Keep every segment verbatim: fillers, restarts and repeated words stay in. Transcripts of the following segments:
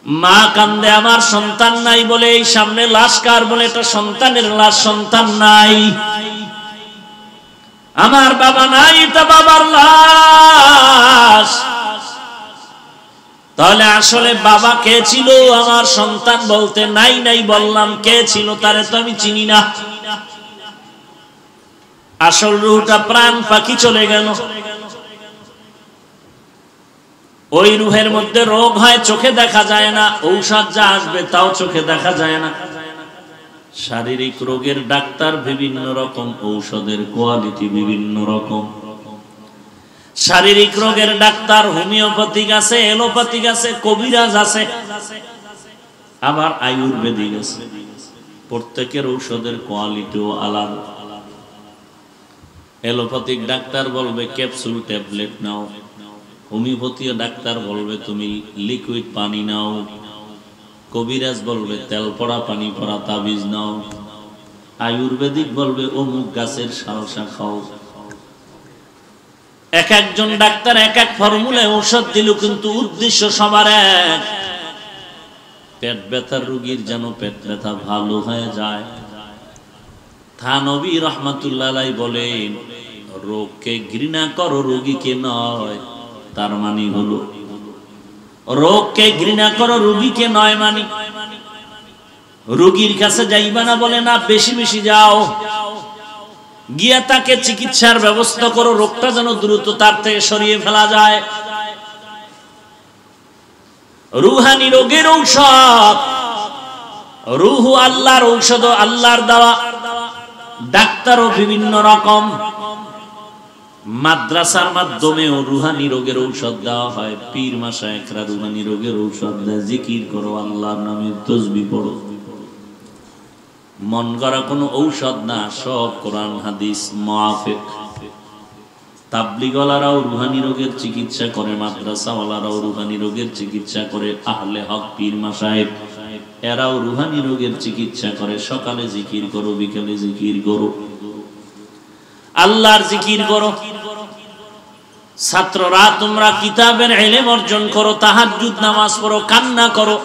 মা কান্দে আমার সন্তান নাই বলে, এই সামনে লাশ কার বলে, এটা সন্তানের লাশ, সন্তান নাই। আমার বাবা নাই, এটা বাবার লাশ। তাহলে আসলে বাবা কে ছিল? আমার সন্তান বলতে নাই নাই বললাম, কে ছিল তারে তো আমি চিনি না। আসল রূহটা প্রাণ পাখি চলে গেল। ওই রূহের মধ্যে রোগ হয়, চোখে দেখা যায় না, ঔষধ যা আসবে তাও চোখে দেখা যায় না। শারীরিক রোগের ডাক্তার বিভিন্ন রকম, ঔষধের কোয়ালিটি বিভিন্ন রকম। শারীরিক রোগের ডাক্তার হোমিওপ্যাথিক আছে, এলোপ্যাথিক আছে, কবিরাজ আছে, আবার আয়ুর্বেদিক আছে। প্রত্যেকের ঔষধের কোয়ালিটিও আলাদা। এলোপ্যাথিক ডাক্তার বলবে ক্যাপসুল ট্যাবলেট নাও, হোমিওপ্যাথি ডাক্তার বলবে তুমি লিকুইড পানি নাও, কবিরাজ বলবে তেল পড়া পানি পড়া তাবিজ নাও, আয়ুর্বেদিক বলবে অমুক গাছের শালসা খাও। এক একজন ডাক্তার এক এক ফর্মুলায় ঔষধ দিল, কিন্তু উদ্দেশ্য সবার এক। পেট ব্যথার রোগীর যেন পেট ব্যথা ভালো হয়ে যায়। থানবী রহমাতুল্লাহ আলাইহি বলেন, রোগকে ঘৃণা করো, রোগীকে নয়। তার মানে হলো রোগকে ঘৃণা করো, রোগীকে নয়। মানে রোগীর কাছে যাইবা না বলে না, বেশি বেশি যাও, গিয়া তাকে চিকিৎসার ব্যবস্থা করো, রোগটা যেন দ্রুত তার থেকে সরিয়ে ফেলা যায়। রুহানি রোগের ঔষধ, রুহ আল্লাহর ঔষধ, আল্লাহর দেওয়া। ডাক্তারও বিভিন্ন রকম। মাদ্রাসার মাধ্যমেও রুহানি রোগের ঔষধ দেওয়া হয়। পীর মাশায়েখরা রুহানি রোগের ঔষধ দেয়। জিকির করো, আল্লাহর নামে তাসবিহ পড়ো। মন গড়া কোনো ঔষধ না, সব কোরআন হাদিস মুআফিক। তাবলীগওয়ালারাও রুহানি রোগের চিকিৎসা করে, মাদ্রাসাওয়ালারাও রুহানি রোগের চিকিৎসা করে, আহলে হক পীর মাশায়েখ এরাও রুহানি রোগের চিকিৎসা করে। সকালে জিকির করো, বিকালে জিকির করো, আল্লাহর জিকির করো। ছাত্ররা তোমরা কিতাবের ইলম অর্জন করো, তাহাজ্জুদ নামাজ পড়ো, কান্না করো।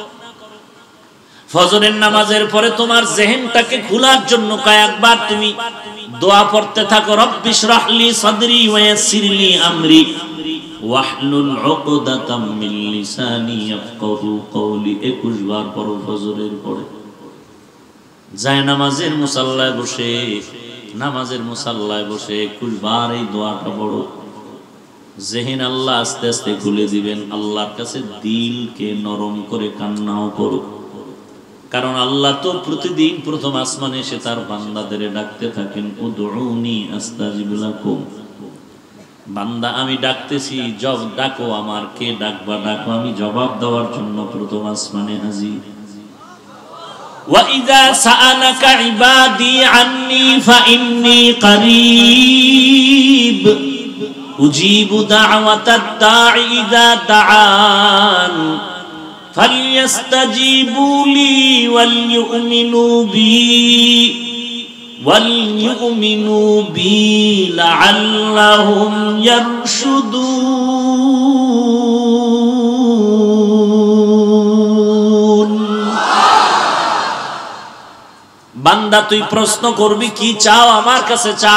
ফজরের নামাজের পরে তোমার জেহেনটাকে খোলার জন্য কয়েকবার তুমি দোয়া পড়তে থাকো, রব্বি ইশরাহ লি সাদরি ওয়া ইয়াসসির লি আমরি ওয়াহলুল উকদাতাম মিন লিসানি ইয়াফকাহু কওলি। একুশ বার পড়ো ফজরের পরে। যায় নামাজের মুসাল্লায় বসে, নামাজের মুসাল্লায় বসে একুশ বার এই দোয়াটা পড়ো। জেহেন আল্লাহ আস্তে আস্তে খুলে দিবেন। আল্লাহর কাছে দিলকে নরম করে কান্নাও করো, কারণ আল্লাহ তো প্রতিদিন প্রথম আসমানে এসে তার বান্দাদের ডাকতে থাকেন, উদউনি আস্তাজিব লাকুম। বান্দা আমি ডাকতেছি, জব ডাকো আমার। কে ডাকবা ডাকো, আমি জবাব দেওয়ার জন্য প্রথম আসমানে হাজির। وَإِذَا سَأَلَكَ عِبَادِي عَنِّي فَإِنِّي قَرِيبٌ أُجِيبُ دَعْوَةَ الدَّاعِ إِذَا دَعَانِ فَلْيَسْتَجِيبُوا لِي وَلْيُؤْمِنُوا بِي وَلْيُؤْمِنُوا بِي لَعَلَّهُمْ يَرْشُدُونَ। বান্দা তুই প্রশ্ন করবি, কি চাও আমার কাছে চা।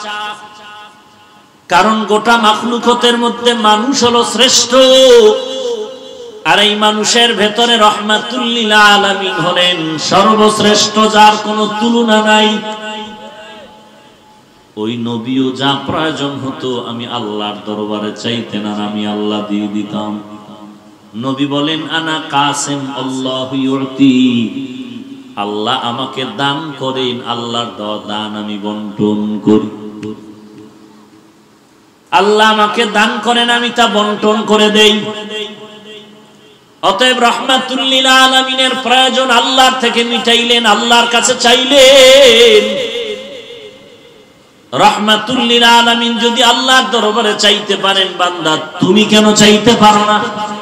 কারণ গোটা মাখলুকতের মধ্যে মানুষ হলো শ্রেষ্ঠ, আর এই মানুষের ভেতরে রহমাতুল লিল আলামিন হলেন সর্বশ্রেষ্ঠ, যার কোনো তুলনা নাই। ওই নবীও যা প্রয়োজন হতো আমি আল্লাহর দরবারে চাইতেন আর আমি আল্লাহ দিয়ে দিতাম। নবী বলেন, আনা কাসিম আল্লাহু ইউতি, আল্লাহ আমাকে দান করেন, আল্লাহর দেওয়া দান আমি বন্টন করি। আল্লাহ আমাকে দান করেন, আমি তা বন্টন করে দেই। অতএব রাহমাতুল লিল আলামিনের প্রয়োজন আল্লাহর থেকে মিটাইলেন, আল্লাহর কাছে চাইলেন। রাহমাতুল লিল আলামিন যদি আল্লাহর দরবারে চাইতে পারেন, বান্দা তুমি কেন চাইতে পারো না?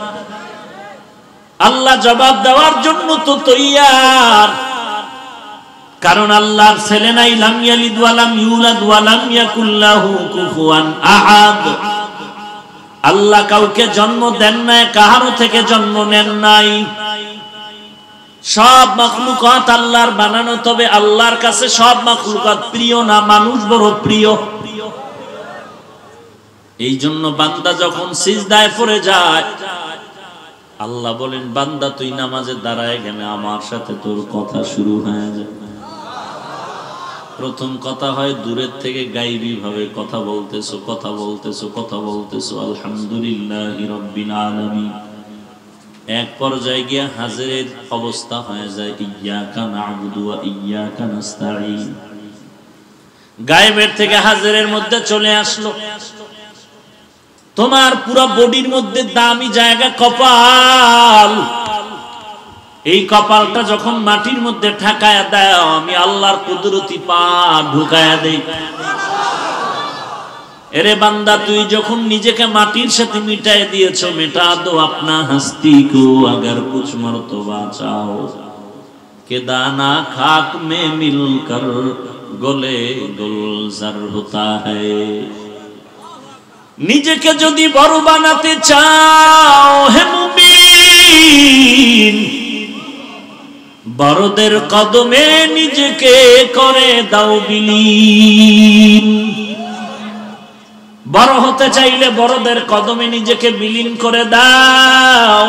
আল্লাহ জবাব দেওয়ার জন্য তো তৈয়ার, কারণ আল্লাহর ছেলে নাই, লাম ইয়ালিদ ওয়া লাম ইউলাদ ওয়া লাম ইয়াকুল লাহু কুফুয়ান আহাদ। আল্লাহ কাউকে জন্ম দেন নাই, কাহারও থেকে জন্ম নেন নাই। সব মাখলুকাত আল্লাহর বানানো, তবে আল্লাহর কাছে সব মাখলুকাত প্রিয় না, মানুষ বড় প্রিয়। এই জন্য বান্দা যখন সিজদায় পড়ে যায়, আল্লাহ বলেন বান্দা তুই নামাজে দাঁড়ায় গেলে আমার সাথে তোর কথা শুরু হয়ে যায়। প্রথম কথা হয় দূরের থেকে গায়বী ভাবে কথা বলতেছো কথা বলতেছো কথা বলতেছো আলহামদুলিল্লাহি রাব্বিল আলামিন। এক পর্যায়ে গিয়ে হাজিরের অবস্থা হয়ে যায় ইয়্যাকা না'বুদু ওয়া ইয়্যাকা নাস্তাঈন। গায়েবের থেকে হাজিরের মধ্যে চলে আসলো। তোমার পুরো বডির মধ্যে দামি জায়গা কপাল। এই কপালটা যখন মাটির মধ্যে ঠাকায়া দাও, আমি আল্লাহর কুদরতি পা ঢুকায়া দেই। এরে বান্দা তুই যখন নিজেকে মাটির সাথে মিটাই দিয়েছো, মেটা দো আপনা হস্তি কো अगर कुछ मर्तबा चाहो के दाना खाक में मिलकर गले गुलजार होता है। নিজেকে যদি বড় বানাতে চাও হে মুমিন, বড়দের কদমে নিজেকে করে দাও বিলীন। বড় হতে চাইলে বড়দের কদমে নিজেকে বিলীন করে দাও।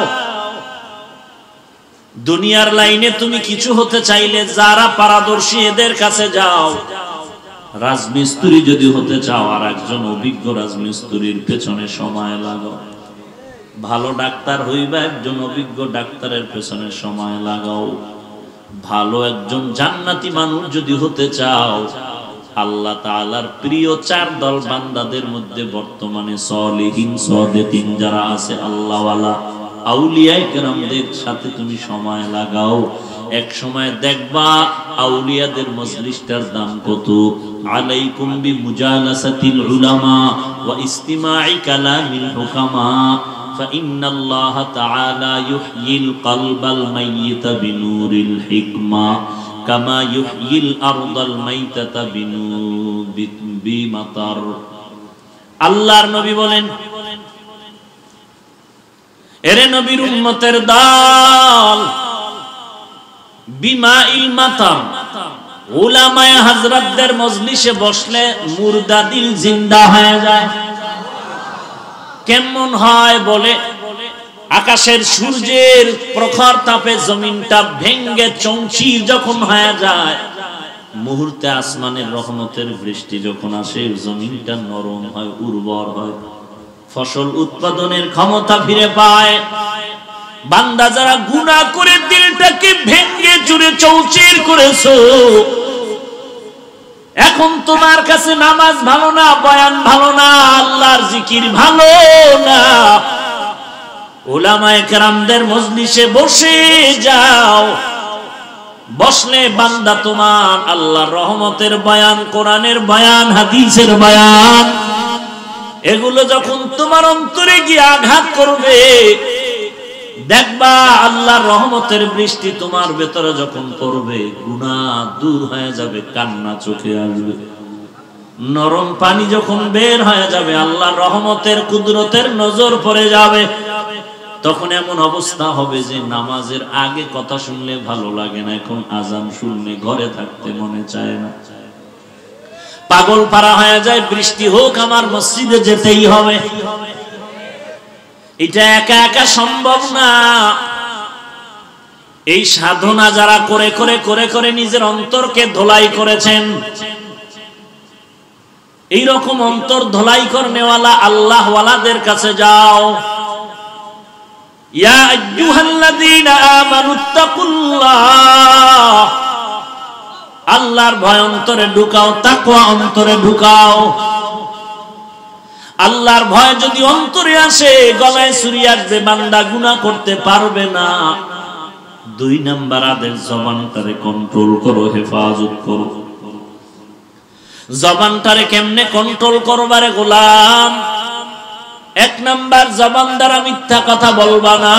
দুনিয়ার লাইনে তুমি কিছু হতে চাইলে যারা পারদর্শী এদের কাছে যাও। রাজমিস্ত্রি যদি হতে চাও আর একজন অভিজ্ঞ রাজমিস্ত্রির পেছনে সময় লাগাও। ভালো ডাক্তার হইবা একজন অভিজ্ঞ ডাক্তারের পেছনে সময় লাগাও। ভালো একজন জান্নাতি মানুষ যদি হতে চাও, আল্লাহ তাআলার প্রিয় চার দল বান্দাদের মধ্যে বর্তমানে সলিহিন সাদেকিন যারা আছে, আল্লাহওয়ালা আউলিয়া কেরামদের সাথে তুমি সময় লাগাও। এক সময় দেখবা আউলিয়াদের মজলিসটার দাম কত। আলাইকুম বিমুজালাসাতিল উলামা ওয়া ইস্তিমাই কালামিল হুকামা ফাইন্নাল্লাহ তাআলা ইউহয়িল কলবাল মাইয়িতা বিনুরিল হিকমা কামা ইউহয়িল আরদাল মাইতাতা বিনুরি বিমাতার। আল্লাহর নবী বলেন, এরে নবীর উম্মতের দল, বিমাইল মাতার উলামায়ে হযরতদের মজলিসে বসলে মুর্দা দিল জিন্দা হয়ে যায়। কেমন হয় বলে, আকাশের সূর্যের প্রখর তাপে জমিনটা ভেঙ্গে চৌচির যখন হয়ে যায়, মুহূর্তে আসমানের রহমতের বৃষ্টি যখন আসে, জমিনটা নরম হয়, উর্বর হয়, ফসল উৎপাদনের ক্ষমতা ফিরে পায়। বান্দা যারা গুনাহ করে দিলটাকে ভেঙ্গে চুরে চৌচির করেছো, এখন তোমার কাছে নামাজ ভালো না, বয়ান ভালো না, আল্লাহর জিকির ভালো না, উলামায়ে কেরামদের মজলিসে বসে যাও। বসলে বান্দা তোমার আল্লাহর রহমতের বয়ান, কোরআনের বয়ান, হাদিসের বয়ান, এগুলো যখন তোমার অন্তরে গিয়ে আঘাত করবে, দেখবা আল্লাহর রহমতের বৃষ্টি তোমার ভেতরে যখন পড়বে, গুনাহ দূর হয়ে যাবে, কান্না চোখে আসবে, নরম পানি যখন বের হয়ে যাবে, আল্লাহর রহমতের কুদরতের নজর পড়ে যাবে। তখন এমন অবস্থা হবে যে নামাজের আগে কথা শুনলে ভালো লাগে না, এখন আজান শুনলে ঘরে থাকতে মনে চায় না। পাগল পারা হয়ে যায়, বৃষ্টি হোক আমার মসজিদে যেতেই হবে। এটা একা একা সম্ভব না। এই সাধনা যারা করে করে করে করে নিজের অন্তরকে ধোলাই করেছেন, এই রকম অন্তর ধোলাই করনেওয়ালা আল্লাহওয়ালাদের কাছে যাও। ইয়া আইয়ুহাল্লাযীনা আমানুত্তাকুল্লাহ, আল্লাহর ভয় অন্তরে ঢুকাও, তাকওয়া অন্তরে ঢুকাও। আল্লাহর ভয় যদি অন্তরে আসে, গলায় ছুরি আসবে, বান্দা গুনাহ করতে পারবে না। দুই নাম্বার আদেশ, জবানটারে কন্ট্রোল করো, হেফাজত করো। জবানটারে কেমনে কন্ট্রোল করবারে গোলাম? এক নাম্বার, জবান দ্বারা মিথ্যা কথা বলবা না।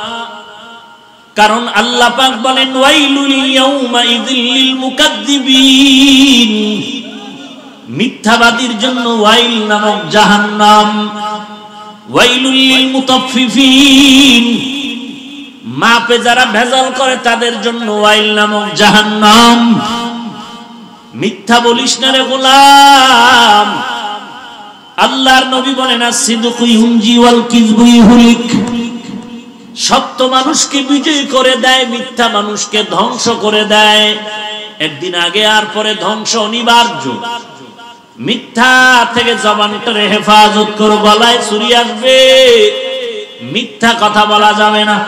কারণ আল্লাহ পাক বলেন, ওয়াইলুল ইয়াউমাইযিল লিল মুকাদ্দিবিন, মিথ্যাবাদীর জন্য ওয়াইল নামক জাহান্নাম। ওয়াইলুল লিল মুতাফফিফিন, মাপে যারা ভেজাল করে তাদের জন্য ওয়াইল নামক জাহান্নাম। মিথ্যা বলিস না রে গোলাম। আল্লাহর নবী বলেন as-সিদকু ইউনজি ওয়াল কিযবু ইহলিক, সত্য মানুষকে বিজয় করে দেয়, মিথ্যা মানুষকে ধ্বংস করে দেয়। একদিন আগে আর পরে ধ্বংস অনিবার্য। মিথ্যা থেকে জবানটারে হেফাজত করো, গলায় ছুরি আসবে, মিথ্যা কথা বলা যাবে না।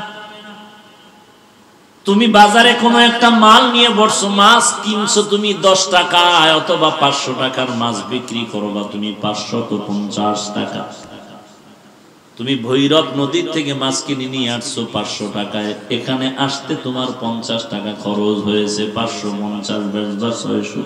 তুমি বাজারে কোনো একটা মাল নিয়ে বসছো, মাছ কিনছো তুমি দশ টাকায় অথবা পাঁচশো টাকার মাছ বিক্রি করবা তুমি পাঁচশো পঞ্চাশ টাকা। তুমি ভৈরব নদীর থেকে মাছ কিনে নিয়ে আসছো পাঁচশো টাকায়, এখানে আসতে তোমার পঞ্চাশ টাকা খরচ হয়েছে, পাঁচশো পঞ্চাশ বেচবা ছয়শো।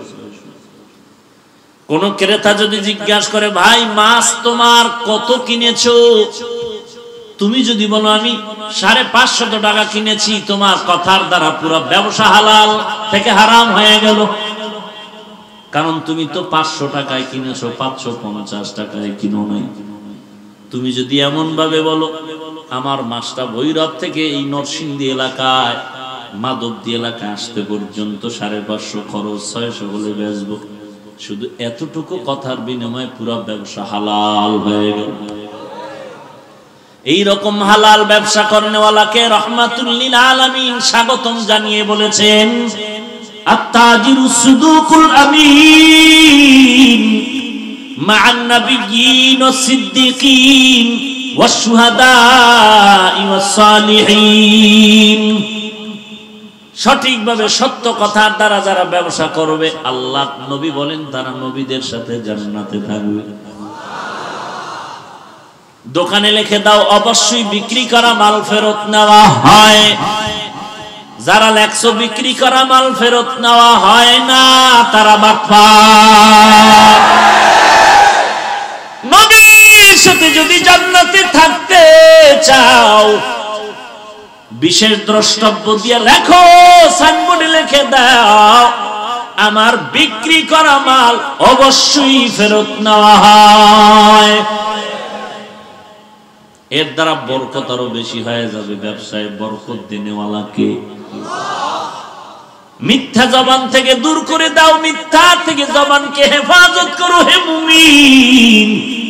কোন ক্রেতা যদি জিজ্ঞাসা করে ভাই মাছ তোমার কত কিনেছো, তুমি যদি বলো আমি সাড়ে পাঁচশত টাকা কিনেছি, তোমার কথার দ্বারা পুরো ব্যবসা হালাল থেকে হারাম হয়ে গেল। কারণ তুমি তো পাঁচশো টাকায় কিনেছো, পাঁচশো পঞ্চাশ টাকায় কিনো নাই। তুমি যদি এমন ভাবে বলো আমার মাছটা ভৈরব থেকে এই নরসিংদী এলাকায় মাধবদী এলাকায় আসতে পর্যন্ত সাড়ে পাঁচশো খরচ, ছয়শো বলে বেচবো, শুধু এতটুকু কথার বিনিময়ে পুরো ব্যবসা হালাল হয়ে গেল। এই রকম হালাল ব্যবসা করনেওয়ালাকে রাহমাতুল লিল আলামিন স্বাগতম জানিয়ে বলেছেন আত-তাজিরুস সুদুকুল আমিন মা'আন নাবিয়্যিন ওয়াস সিদ্দিকিন ওয়াশ শুহাদা'i ওয়াস সালিহিন। সঠিকভাবে সত্য কথার দ্বারা যারা ব্যবসা করবে, আল্লাহ নবী বলেন তারা নবীদের সাথে জান্নাতে থাকবে। দোকানে লিখে দাও অবশ্যই বিক্রি করা মাল ফেরত নেওয়া হয়। যারা লেখছো বিক্রি করা মাল ফেরত নেওয়া হয় না, তারা বাটপার। নবীর সাথে যদি জান্নাতে থাকতে চাও, বিশেষ দ্রষ্টব্য দিয়ে লেখো, সাইনবোর্ডে লিখে দাও আমার বিক্রি করা মাল অবশ্যই ফেরত নেওয়া হয়। এর দ্বারা বরকত আরো বেশি হয়ে যাবে। ব্যবসায় বরকত দেনেওয়ালাকে মিথ্যা জবান থেকে দূর করে দাও, মিথ্যা থেকে জবানকে হেফাজত করো হে মুমিন।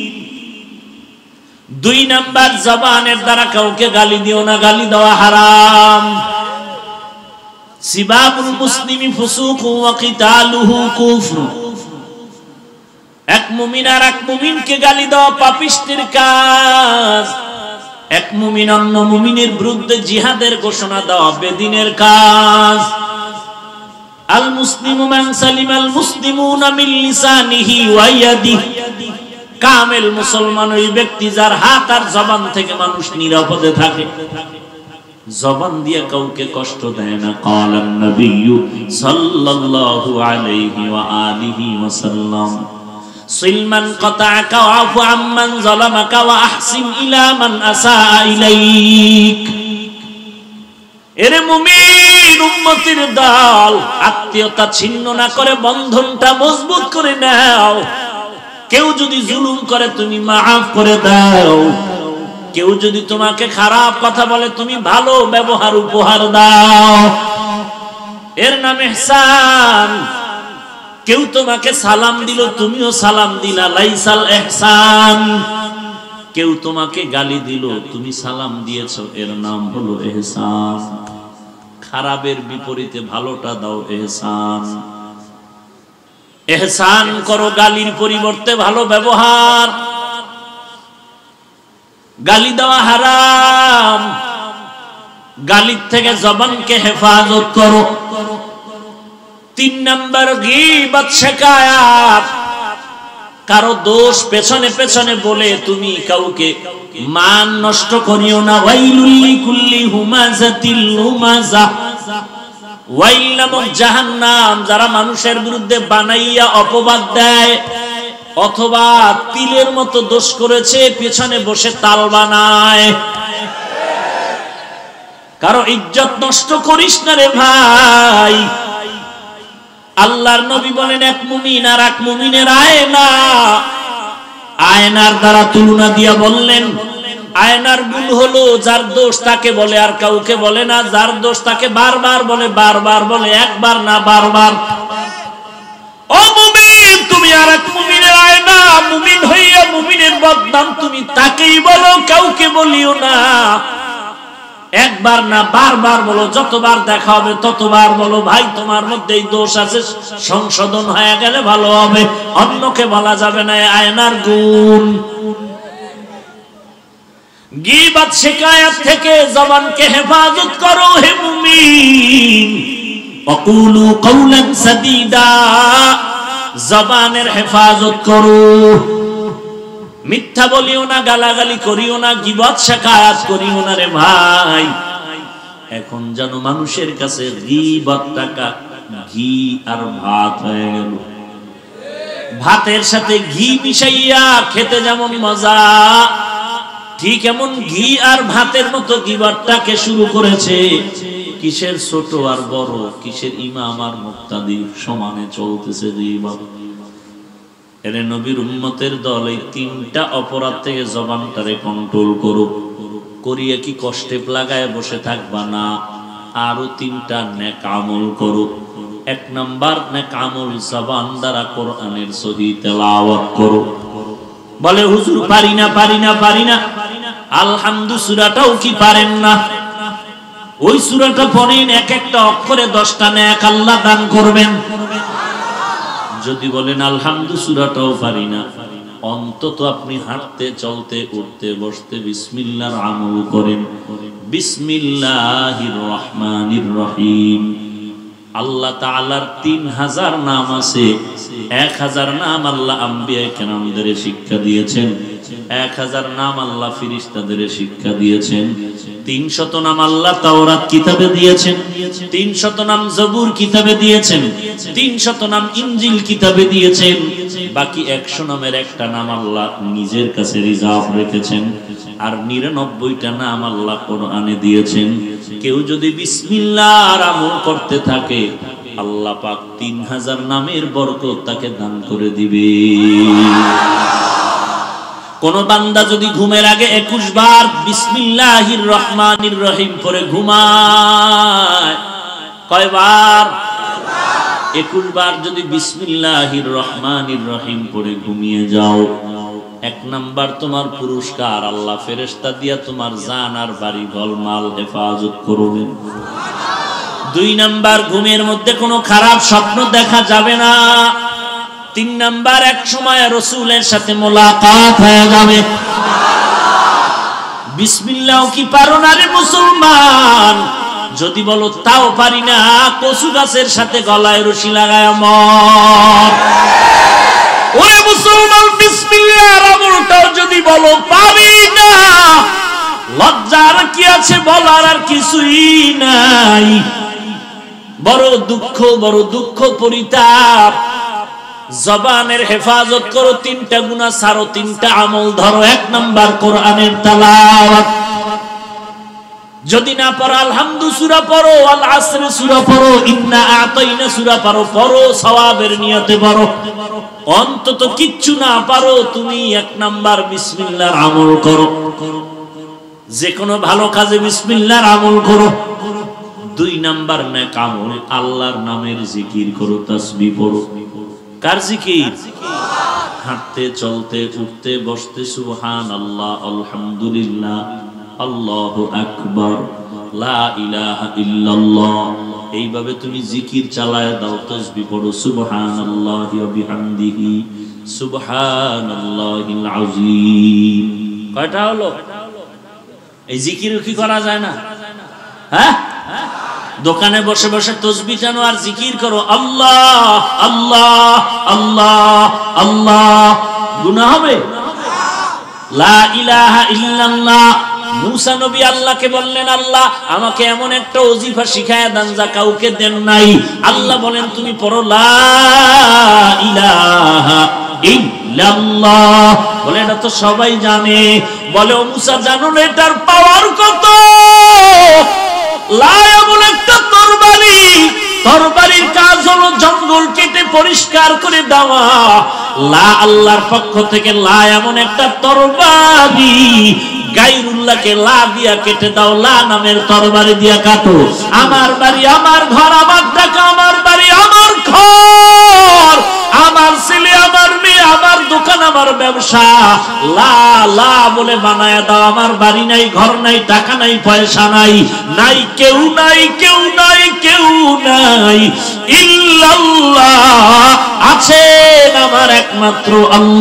দুই নাম্বার, জবানের দ্বারা কাউকে গালি দিও না, গালি দেওয়া হারাম। সিবাবুল মুসলিমি ফুসুকু ওয়া কিতালুহু কুফর, এক মুমিন আর এক মুমিনকে গালি দেওয়া পাপিষ্টের কাজ। এক মুমিন অন্য মুমিনের বিরুদ্ধে জিহাদের ঘোষণা দেওয়া বেদিনের কাজ। আল মুসলিমু মান সালিমাল মুসলিমুনা মিন লিসানিহি ওয়া ইয়াদিহি, কামেল মুসলমান ওই ব্যক্তি যার হাত আর জবান থেকে মানুষ নিরাপদে থাকে, জবান দিয়ে কাউকে কষ্ট দেয় না। ক্বালান নবিয়্যু সাল্লাল্লাহু আলাইহি ওয়া আলিহি ওয়াসাল্লাম সিলমান কাতাআকা ওয়াফু আম্মান যালামাকা ওয়া আহসিন ইলা মান আসাআ ইলাইক। এরে মুমিন উম্মতের দল, আত্মীয়তা ছিন্ন না করে বন্ধনটা মজবুত করে নাও। কেউ যদি জুলুম করে তুমি মাফ করে দাও। কেউ যদি তোমাকে খারাপ কথা বলে তুমি ভালো ব্যবহার উপহার দাও, এর নাম ইহসান। কেউ তোমাকে সালাম দিল তুমিও সালাম দিলা, লাইসাল ইহসান। কেউ তোমাকে গালি দিল তুমি সালাম দিয়েছো, এর নাম হলো ইহসান। খারাপের বিপরীতে ভালোটা দাও, ইহসান। ইহসান করো, গালির পরিবর্তে ভালো ব্যবহার। গালি দেওয়া হারাম, গালির থেকে জবানকে হেফাজত করো। তিন নাম্বার, গীবত শিকায়াত, কারো দোষ পেছনে পেছনে বলে তুমি কাউকে মান নষ্ট করিও না। ওয়াইলুল লিকুল্লি হুমাযাতিল লুমাযা, ওয়াইল নামক জাহান্নাম যারা মানুষের বিরুদ্ধে বানাইয়া অপবাদ দেয় অথবা তিলের মতো দোষ করেছে পেছনে বসে তাল বানায়। কারো ইজ্জত নষ্ট করিস না রে ভাই। আল্লাহর নবী বলেন এক মুমিন আর এক মুমিনের আয়না। আয়নার দ্বারা তুলনা দিয়া বললেন, আয়নার গুণ হলো যার দোষ তাকে বলে আর কাউকে বলে না, যার দোষ তাকে বারবার বলে, বারবার বলে, একবার না বারবার। ও মুমিন, তুমি আরেক মুমিনের আয়না, মুমিন হইয়া মুমিনের বদনাম তুমি তাকেই বলো, কাউকে বলিও না। একবার না বারবার বলো, যতবার দেখা হবে ততবার বলো, ভাই তোমার মধ্যে এই দোষ আছে, সংশোধন হয়ে গেলে ভালো হবে, অন্যকে বলা যাবে না। আয়নার গুণ। গীবত শিকায়াত থেকে জবানকে হেফাজত করো হে মুমিন। ওয়াকুলু কাওলান সাদীদা, জবানের হেফাজত করো। মিথ্যা বলিও না, গালাগালি করিও না, গীবত শিকায়াত করিও না রে ভাই। এখন যেন মানুষের কাছে গীবত টাকা ঘি আর ভাত হয়ে গেল। ভাতের সাথে ঘি মিশাইয়া খেতে যেমন মজা, ঠিক এমন ঘি আর ভাতের মতো গীবতটাকে শুরু করেছে। কিসের ছোট আর বড়, কিসের ইমাম আর মুক্তাদি, সমানে চলতেছে গীবত। এর নবীর উম্মতের দল এই তিনটা অপরাধ থেকে জবানটারে কন্ট্রোল করো। করিয়া কি কষ্টে লাগায় বসে থাকবা না, আরো তিনটা নেক আমল করো। এক নাম্বার নেক আমল, জবান দ্বারা কোরআনের সহি তেলাওয়াত করো। বলে হুজুর পারি না পারি না পারি না, আলহামদু সূরাটাও কি পারেন না? ওই সূরাটা পড়েন, এক একটা অক্ষরে দশটা নেক আল্লাহ দান করবেন। যদি বলেন আলহামদু সূরাটাও পারি না, অন্তত আপনি হাঁটতে চলতে উঠতে বসতে বিসমিল্লাহর আমল করেন। বিসমিল্লাহির রহমানির রহিম। আল্লাহ তাআলার তিন হাজার নাম আছে। এক হাজার নাম আল্লাহ আম্বিয়া কেরামদের শিক্ষা দিয়েছেন, এক হাজার নাম আল্লাহ ফেরেশতাদের শিক্ষা দিয়েছেন, তিনশত নাম আল্লাহ তাওরাত কিতাবে দিয়েছেন, তিনশত নাম জবুর কিতাবে দিয়েছেন, তিনশত নাম ইনজিল কিতাবে দিয়েছেন। বাকি একশো নামের একটা নাম আল্লাহ নিজের কাছে রিজার্ভ রেখেছেন, আর নিরানব্বইটা নাম আল্লাহ কোরআনে দিয়েছেন। কেউ যদি বিসমিল্লাহর আমল করতে থাকে, আল্লাহ পাক তিন হাজার নামের বরকত তাকে দান করে দিবে। কোন বান্দা যদি ঘুমের আগে একুশ বার বিসমিল্লাহির রহমানির রহিম পড়ে ঘুমায়, কয়বার? একুশ বার যদি বিসমিল্লাহির রহমানির রহিম পড়ে ঘুমিয়ে যাও, এক নাম্বার তোমার পুরস্কার, আল্লাহ ফেরেশতা দিয়া তোমার জান আর বাড়ি ঘর মাল হেফাজত করবেন। দুই নাম্বার, ঘুমের মধ্যে কোনো খারাপ স্বপ্ন দেখা যাবে না। তিন নাম্বার, এক সময় রাসূলের সাথে মোলাকাত হয়ে যাবে। বিসমিল্লাহ কি পারো না রে মুসলমান? যদি বলো তাও পারি না, কচু গাছের সাথে গলায় রশি লাগায় মর। ওরে মুসলমান, বিসমিল্লাহর আমলটাও যদি বলো পারি না, লজ্জার কি আছে, বলার আর কিছুই নাই। বড় দুঃখ, বড় দুঃখ, পরিতাপ। জবানের হেফাজত করো, তিনটা গুনাহ ছাড়ো, তিনটা আমল ধরো। এক নাম্বার কোরআনের তেলাওয়াত। যদি না পারো আলহামদু সূরা পড়ো, আল আসর সূরা পড়ো, ইন্না আতাইনা সূরা পড়ো, পড়ো সওয়াবের নিয়তে পড়ো। অন্তত কিচ্ছু না পারো, তুমি এক নাম্বার বিসমিল্লাহর আমল করো। যে কোনো ভালো কাজে বিসমিল্লাহর আমল করো। দুই নাম্বার নেক আমল, আল্লাহর নামের জিকির করো, তাসবিহ পড়ো। কার জিকির? হাঁটতে চলতে উঠতে বসতে সুবহানাল্লাহ, আলহামদুলিল্লাহ, আল্লাহু আকবার, লা ইলাহা ইল্লাল্লাহ। এইভাবে তুমি জিকির চালায় দাও, তাসবিহ পড়ো, সুবহানাল্লাহি ওয়া বিহামদিহি, সুবহানাল্লাহিল আযীম। কয়টা হলো? এই জিকির কি করা যায় না? হ্যাঁ, দোকানে বসে বসে তাসবিহ টানো আর জিকির করো, আল্লাহ আল্লাহ আল্লাহ আল্লাহ। গুনাহ হবে? লা ইলাহা ইল্লাল্লাহ। মুসা নবী আল্লাহকে বললেন, আল্লাহ আমাকে এমন একটা ওজিফা শিখায়া দেন যা কাউকে দেন নাই। আল্লাহ বলেন, তুমি পড়ো লা ইলাহা ইল্লাল্লাহ। বলে এটা তো সবাই জানে। বলে ও মুসা, জানো না এটার পাওয়ার কত? লা বলে একটা তরবারি, তরবারির কাজ হলো জঙ্গল কেটে পরিষ্কার করে দেওয়া। লা আল্লাহর পক্ষ থেকে, লা এমন একটা তরবারি, গায়রুল্লাহকে লা দিয়া কেটে দাও, লা নামের তরবারি দিয়া কাটো। আমার বাড়ি, আমার ঘর, আমার টাকা, আমার বাড়ি, আমার ঘর, আমার ছেলে, আমার মেয়ে, আমার দোকান, আমার ব্যবসা, লা লা বলে বানায়া দাও। আমার বাড়ি নাই, ঘর নাই, টাকা নাই, পয়সা নাই, নাই কেউ নাই, কেউ নাই, কেউ নাই, ইল্লাল্লাহ, আছেন আমার একমাত্র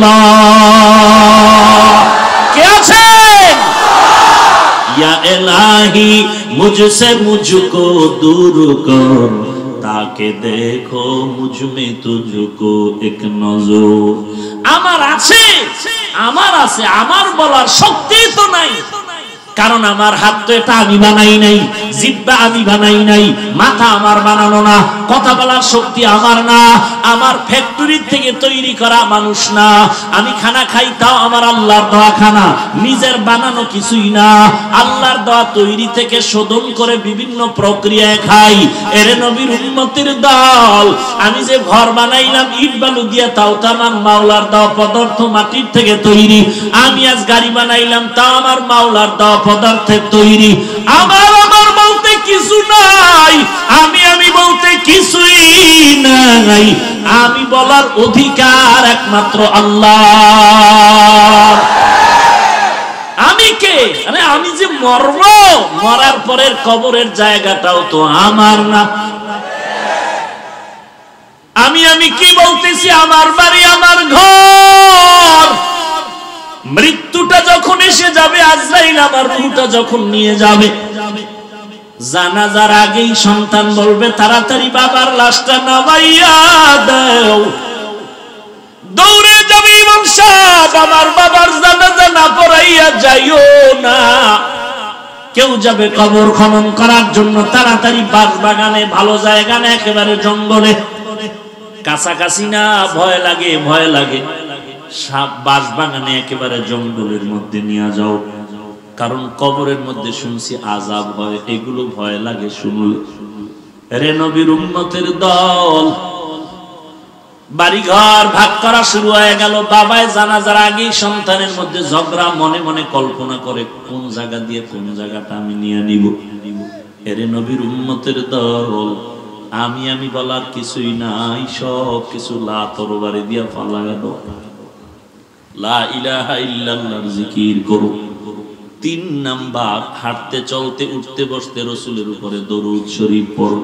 আল্লাহ। কে আছেন? या इलाही मुझसे मुझको दूर कर, ताके देखो मुझ में तुझको एक नजर। আমার আছে, আমার আছে, আমার বলার শক্তি তো নাই, কারণ আমার হাত তো এটা আমি বানাই নাই, জিহ্বা আমি বানাই নাই, মাথা আমার বানানো না, কথা বলার শক্তি আমার না, আমার ফ্যাক্টরি থেকে তৈরি করা মানুষ না। আমি খানা খাই তাও আমার আল্লাহর দেওয়া খানা, নিজের বানানো কিছুই না, আল্লাহর দেওয়া তৈরি থেকে শোধন করে বিভিন্ন প্রক্রিয়ায় খাই। এরে নবীর উম্মতের দল, আমি যে ঘর বানাইলাম ইট বালু দিয়ে, তাও তো আমার মাওলার দেওয়া পদার্থ, মাটির থেকে তৈরি। আমি আজ গাড়ি বানাইলাম, তাও আমার মাওলার দেওয়া পদার্থের তৈরি। আমার আমার বলতে কিছু নাই, আমি আমি বলতে কিছুই নাই। আমি বলার অধিকার একমাত্র আল্লাহ। আমি কে? আরে আমি যে মরব, মরার পরের কবরের জায়গাটাও তো আমার না। আমি আমি কি বলতেছি? আমার বাড়ি, আমার ঘর, মৃত্যুটা যখন এসে যাবে, আজরাইল আমার রূহটা যখন নিয়ে যাবে, জানাজার আগেই সন্তান বলবে তাড়াতাড়ি বাবার লাশটা নামাইয়া দাও। দৌড়ে যাবে ইমাম সাহেব, আমার বাবার জানাজা না পড়াইয়া যাইও না। কেউ যাবে কবর খনন করার জন্য, তাড়াতাড়ি বাস বাগানে, ভালো জায়গা না একেবারে জঙ্গলে, কাছাকাছি না, ভয় লাগে, ভয় লাগে। সাপ বাস বাগানে একেবারে জঙ্গলের মধ্যে নিয়ে যাও, কারণ কবরের মধ্যে শুনছি আযাব হয়, এগুলো ভয় লাগে শুনলে। রে নবীর উম্মতের দল, বাড়িঘর ভাগ করা শুরু হয়ে গেল। বাবায় জানাজার আগেই সন্তানের মধ্যে ঝগড়া, মনে মনে কল্পনা করে কোন জায়গা দিয়ে কোন জায়গাটা আমি নিয়ে নিব। এরে নবীর উম্মতের দল, আমি আমি বলার কিছুই নাই, সব কিছু লা তরবারি দিয়া ফালা গেল। লা ইলাহা ইল্লাল্লাহর জিকির করো। তিন নাম্বার, হাঁটতে চলতে উঠতে বসতে রাসূলের উপরে দরুদ শরীফ পড়ো,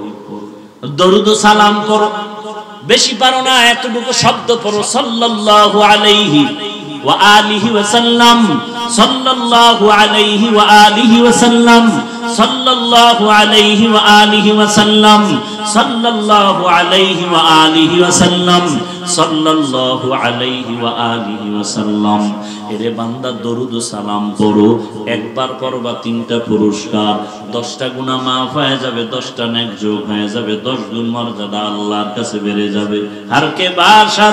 দরুদ ও সালাম পড়ো। বেশি পারো না এতটুকু শব্দ পড়ো, সাল্লাল্লাহু আলাইহি ওয়া আলিহি ওয়া সাল্লাম, সাল্লাল্লাহু আলাইহি ওয়া আলিহি ওয়া সাল্লাম, সাল্লাল্লাহু আলাইহি ওয়া আলিহি ওয়া সাল্লাম, সাল্লাল্লাহু আলাইহি ওয়া আলিহি ওয়া সাল্লাম, সাল্লাল্লাহু আলাইহি ওয়া আলিহি ওয়া সাল্লাম। এরে বান্দা দরুদ ও সালাম পড়ো, একবার পড়বা তিনটা পুরস্কার, দশটা গুনাহ মাফ হয়ে যাবে, দশটা নেক যোগ হয়ে যাবে, দশ গুণ মর্যাদা আল্লাহর কাছে বেড়ে যাবে। আর কে বাসাদ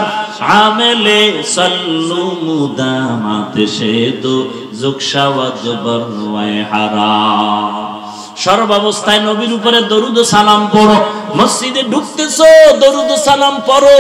আমেলে সাল্লু মুদামাতে সে তো জুকশাওয়াত বরওয়ায়ে হারাম। সর্বাবস্থায় নবীর উপরে দরুদ ও সালাম পড়ো। মসজিদে ঢুকতেছো, দরুদ ও সালাম পড়ো।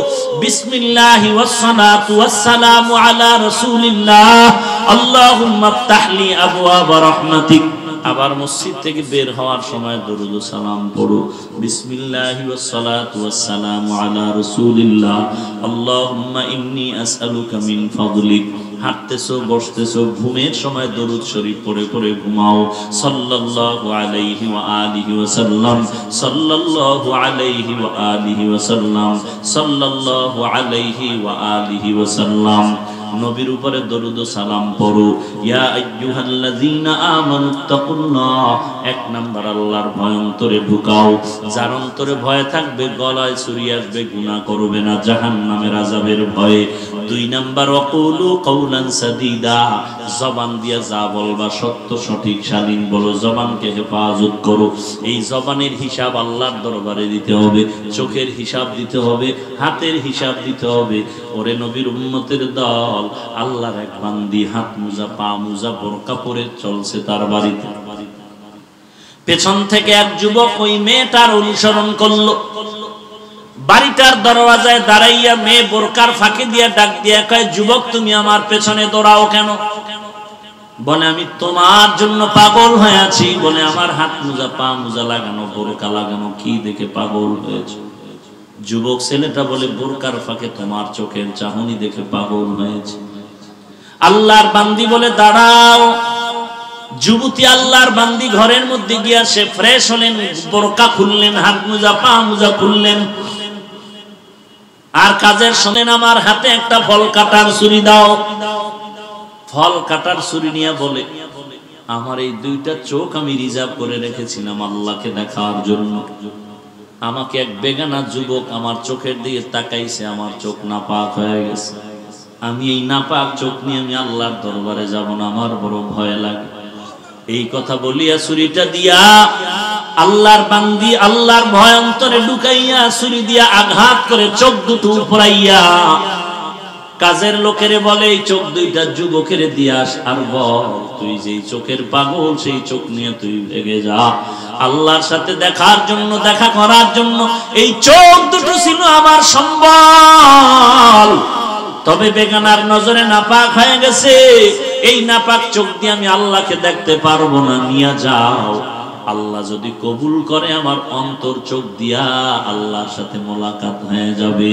বিসমিল্লাহি ওয়াস সালাতু ওয়াস সালামু আলা রাসূলিল্লাহ, আল্লাহুম্মা আফতাহলি আবওয়াবা রাহমাতিক। আবার মসজিদ থেকে বের হওয়ার সময় দরুদ ও সালাম পড়ো। বিসমিল্লাহি ওয়াস সালাতু ওয়াস সালামু আলা রাসূলিল্লাহ, আল্লাহুম্মা ইন্নী আসআলুকা মিন ফাদলিক। হাঁটতেছো, বসতেছো, ঘুমের সময় দরুদ শরীফ পড়ে পড়ে ঘুমাও। সাল্লাল্লাহু আলাইহি ওয়া আলিহি ওয়া সাল্লাম, সাল্লাল্লাহু আলাইহি ওয়া আলিহি ওয়া সাল্লাম, সাল্লাল্লাহু আলাইহি ওয়া আলিহি ওয়া সাল্লাম। নবীর উপরে দরুদ ও সালাম পড়ো। ইয়া আইয়ুহাল্লাযীনা আমানুত্তাকুল্লাহ, এক নাম্বার আল্লাহর ভয় অন্তরে ঢুকাও। যার অন্তরে ভয় থাকবে, গলায় ছুরি আসবে, গুনাহ করবে না জাহান্নামের আযাবের ভয়ে। দুই নাম্বার ওয়াকুলু কাওলান সাদীদা, জবান দিয়া যা বলবা সত্য সঠিক শালীন বলো, জবানকে হেফাজত করো। এই জবানের হিসাব আল্লাহর দরবারে দিতে হবে, চোখের হিসাব দিতে হবে, হাতের হিসাব দিতে হবে। ওরে নবীর উম্মতের দল, আল্লাহর এক বান্দি হাত মুজা, পা মুজা, বোরকা পরে চলছে তার বাড়িতে। পেছন থেকে এক যুবক ওই মেয়েটার অনুসরণ করলো। বাড়িটার দরওয়াজায় দাঁড়াইয়া মেয়ে বোরকার ফাঁকি দিয়া ডাক দিয়া কয়, যুবক তুমি আমার পেছনে দৌড়াও কেন? বলে আমি তোমার জন্য পাগল হয়ে আছি। বলে আমার হাত মোজা পা মোজা লাগানো বোরকা লাগানো কি দেখে পাগল হয়েছে? যুবক ছেলেটা বলে বোরকার ফাঁকে তোমার চোখের চাহনি দেখে পাগল হয়েছে। আল্লাহর বান্দি বলে দাঁড়াও। যুবতী আল্লাহর বান্দি ঘরের মধ্যে গিয়া সে ফ্রেশ হলেন, বোরকা খুললেন, হাত মোজা পা মোজা খুললেন, আর কাজের শোনেন আমার হাতে একটা ফল কাটার ছুরি দাও। ফল কাটার ছুরি নিয়ে বলে, আমার এই দুইটা চোখ আমি রিজার্ভ করে রেখেছিলাম আল্লাহকে দেখার জন্য। আমাকে এক বেগানা যুবক আমার চোখের দিকে তাকাইছে, আমার চোখ নাপাক হয়ে গেছে। আমি এই নাপাক চোখ নিয়ে আমি আল্লাহর দরবারে যাব না, আমার বড় ভয় লাগে। এই কথা বলিয়া ছুরিটা দিয়া আল্লাহর বান্দি আল্লাহর ভয় অন্তরে ঢুকাইয়া ছুরি দিয়া আঘাত করে চোখ দুটো উপরাইয়া কাজের লোকেরে বলে, এই চোখ দুইটা যুবকের দিয়াস, আর বল তুই যেই চোখের পাগল সেই চোখ নিয়ে তুই ভেগে যা আল্লাহর সাথে দেখার জন্য, দেখা করার জন্য। এই চোখ দুটো ছিল আমার সম্বল, তবে বেগানার নজরে নাপাক হয়ে গেছে। এই নাপাক চোখ দিয়ে আমি আল্লাহকে দেখতে পারবো না, নিয়ে যাও। আল্লাহ যদি কবুল করে আমার অন্তর চোখ দিয়া আল্লাহর সাথে মোলাকাত হয়ে যাবে।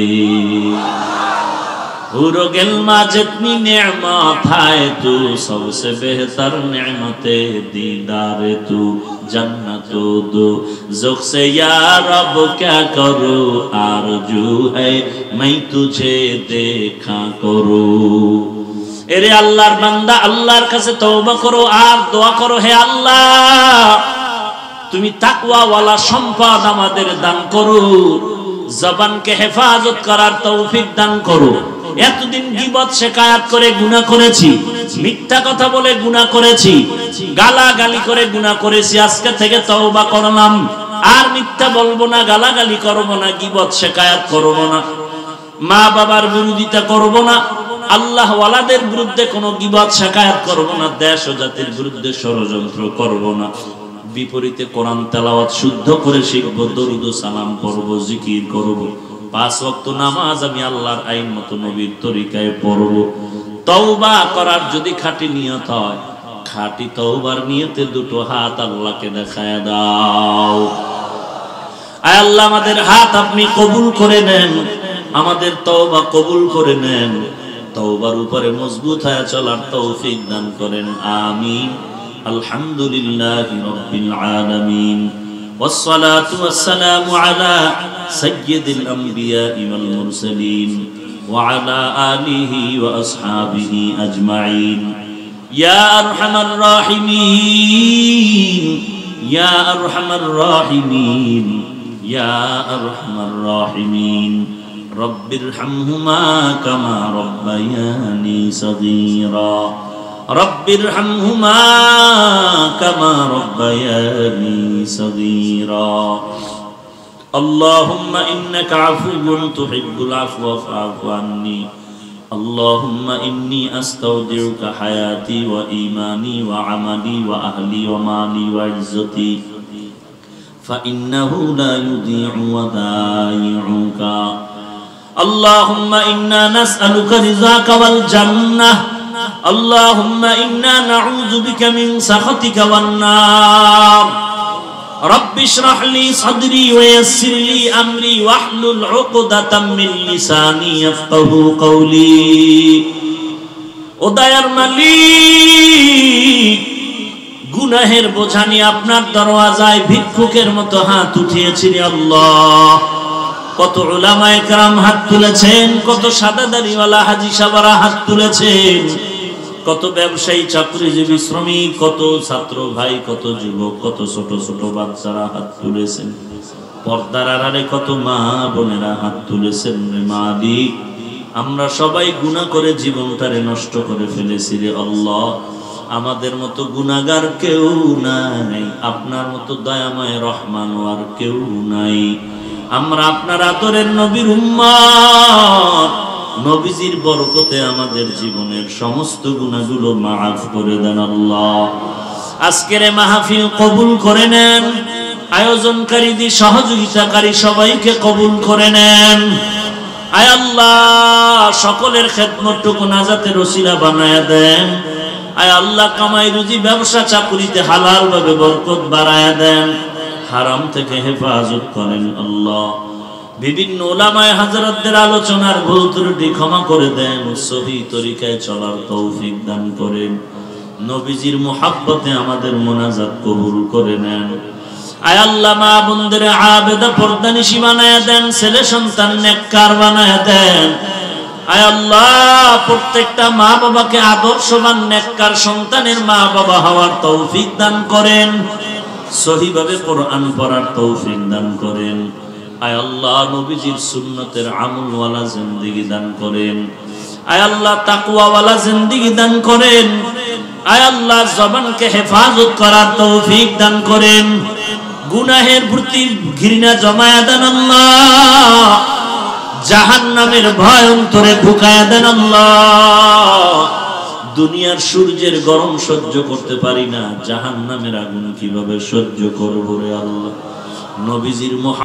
उरगल माँ जितनी नेमत है तू सबसे बेहतर नेमते दीदार तू जन्नत दो ज़ुख से या रब क्या करूँ आरज़ू है मैं तुझे देखा करूँ। एरे अल्लाहर बंदा अल्लाहर काছে तौबा करो আর দোয়া করো, হে আল্লাহ তুমি তাকওয়া ওয়ালা সম্পদ আমাদের দান করো, জবানকে হেফাজত করার তৌফিক দান করো। এতদিন গীবত শিকায়াত করে গুনাহ করেছি, মিথ্যা কথা বলে গুনাহ করেছি, গালাগালি করে গুনাহ করেছি। আজকে থেকে তওবা করলাম, আর মিথ্যা বলবো না, গালাগালি করব না, গীবত শিকায়াত করব না, মা বাবার বিরোধিতা করব না, আল্লাহ ওয়ালাদের বিরুদ্ধে কোনো গীবত শিকায়াত করব না, দেশ ও জাতির বিরুদ্ধে ষড়যন্ত্র করব না। বিপরীতে কোরআন তেলাওয়াত শুদ্ধ করে শিখব, দরুদ ও সালাম পড়ব, জিকির করব, পাঁচ ওয়াক্ত নামাজ আমি আল্লাহর আইন মতো নবীর তরিকায় পড়ব। তওবা করার যদি খাঁটি নিয়ত হয়, খাঁটি তওবার নিয়তে দুটো হাত আল্লাহকে দেখায় দাও। আয় আল্লাহ আমাদের হাত আপনি কবুল করে নেন, আমাদের তওবা কবুল করে নেন, তওবার উপরে মজবুত হয়ে চলার তৌফিক দান করেন, আমিন। আলহামদুলিল্লাহি রাব্বিল আলামিন والصلاة والسلام على سيد الأنبياء والمرسلين وعلى آله وأصحابه أجمعين يا أرحم الراحمين يا أرحم الراحمين يا أرحم الراحمين رب ارحمهما كما ربياني صغيرا رب ارحمهما كما ربياني صغيرا اللهم إنك عفو تحب العفو فاعف عني اللهم إني أستودعك حياتي وإيماني وعملي وأهلي ومالي وعزتي فإنه لا يضيع ودائعك اللهم إنا نسألك رضاك والجنة اللهم إنا نعوذ بك من سخطك والنار رب اشرح لي صدري ويسر لي أمري واحلل عقدة من لساني يفقهوا قولي ও দয়ার মালিক গুনাহের বোঝা নিয়ে আপনার দরওয়াজায় ভিক্ষুকের মতো হাত উঠিয়েছি রে আল্লাহ। কত উলামায়ে কেরাম হাত তুলেছেন, কত সাদাদারিওয়ালা হাজী সাহেবরা হাত তুলেছেন, কত ব্যবসায়ী চাকরিজীবী শ্রমিক, কত ছাত্র ভাই, কত যুবক, কত ছোট ছোট বাচ্চারা হাত তুলেছেন, পর্দার আড়ালে কত মা বোনেরা হাত তুলেছেন। মালিক আমরা সবাই গুনাহ করে জীবনটারে নষ্ট করে ফেলেছি রে আল্লাহ। আমাদের মতো গুনাহগার কেউ নাই, আপনার মতো দয়াময় রহমান আর কেউ নাই। আমরা আপনার আদরের নবীর উম্মত, নবীজির বরকতে আমাদের জীবনের সমস্ত গুনাহগুলো মাফ করে দেন আল্লাহ। আজকের মাহফিল কবুল করে নেন, আয়োজনকারী দি সহযোগিতাকারী সবাইকে কবুল করে নেন। আয় আল্লাহ সকলের খেদমতটুকু নাজাতের ওসিলা বানায়া দেন। আয় আল্লাহ কামাই রুজি ব্যবসা চাকুরিতে হালাল ভাবে বরকত বাড়ায়া দেন, হারাম থেকে হেফাজত করেন আল্লাহ। বিভিন্ন উলামায়ে হাজরাতদের আলোচনার ভুল ত্রুটি ক্ষমা করে দেন, সহি তরিকায় চলার তৌফিক দান করেন। নবীজির মুহাব্বতে আমাদের মোনাজাত কবুল করে নেন। আয় আল্লাহ মা বোনদের আবেদা পর্দানিশী বানায়া দেন, ছেলে সন্তান নেককার বানায়া দেন। আয় আল্লাহ প্রত্যেকটা মা বাবাকে আদর্শবান নেককার সন্তানের মা বাবা হওয়ার তৌফিক দান করেন, সহিভাবে কোরআন পড়ার তৌফিক দান করেন। আয় আল্লাহ নবীজির সুন্নতের আমলওয়ালা জিন্দেগি দান করেন। আয় আল্লাহ তাকওয়াওয়ালা জিন্দেগি দান করেন। আয় আল্লাহ জবানকে হেফাজত করার তৌফিক দান করেন। গুনাহের প্রতি ঘৃণা জমায়া দেন আল্লাহ, জাহান্নামের ভয় অন্তরে ঢুকায়া দেন আল্লাহ। দুনিয়ার সূর্যের গরম সহ্য করতে পারি না, জাহান্নামের আগুন কিভাবে সহ্য করব রে আল্লাহ। নবীজির